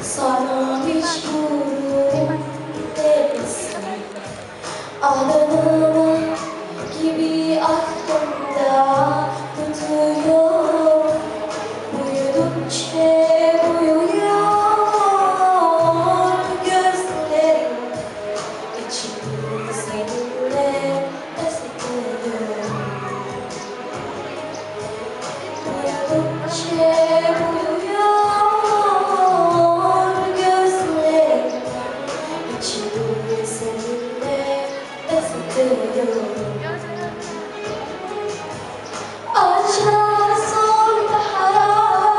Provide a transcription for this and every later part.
Sana mecburum değilsin. Adımı gibi aklımda tutuyor. Uyudukça uyuyor gözlerim. İçim seninle ısıtıyor. Uyudukça Açar sonbahara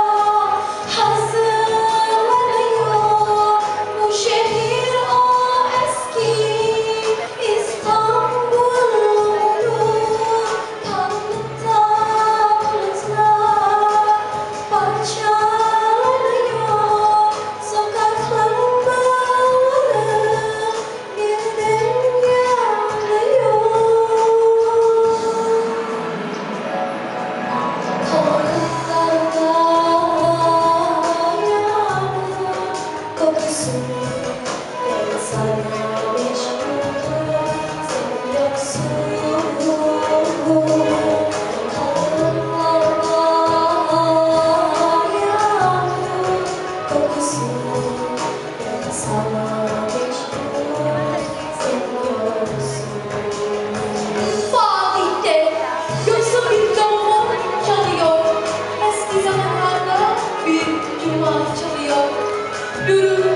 hazırlanıyor bu şehir o eski İstanbul'u karanlıkta bulutlar parçalanıyor sokakların bağları yeniden yanıyor. Kokusun ben sana meşguldüm sen yoksun. Karanlıklarda yağmur kokusun ben sana meşguldüm sen yoksun. Fatih'te yoksa bir davul çalıyor. Eski zamanlarda bir cuma çalıyor.